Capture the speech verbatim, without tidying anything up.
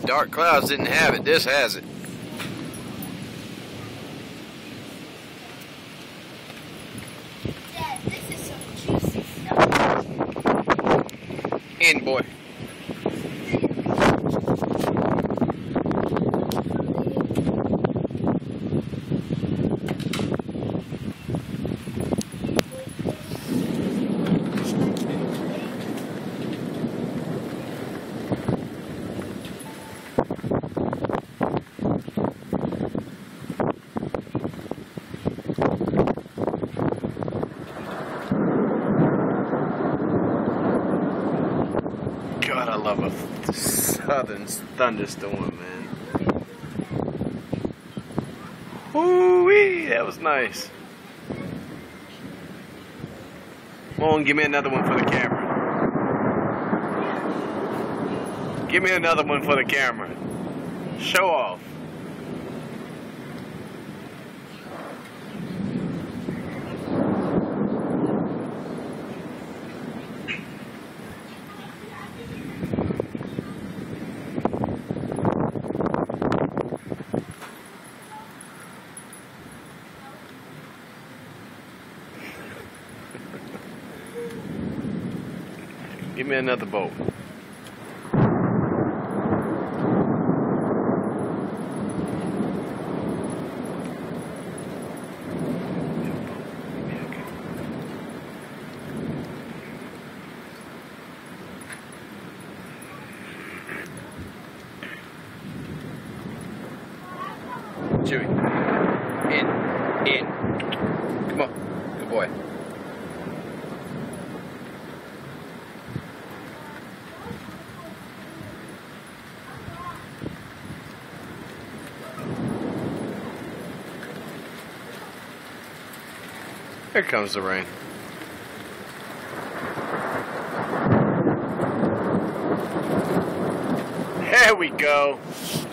dark clouds didn't have it. This has it. Dad, this is some juicy stuff. In, boy. God, I love a southern thunderstorm, man. Woo-wee, that was nice. Come on, give me another one for the camera. Give me another one for the camera. Show off. Give me another boat. Chewy. In. In. Come on. Good boy. Here comes the rain. There we go.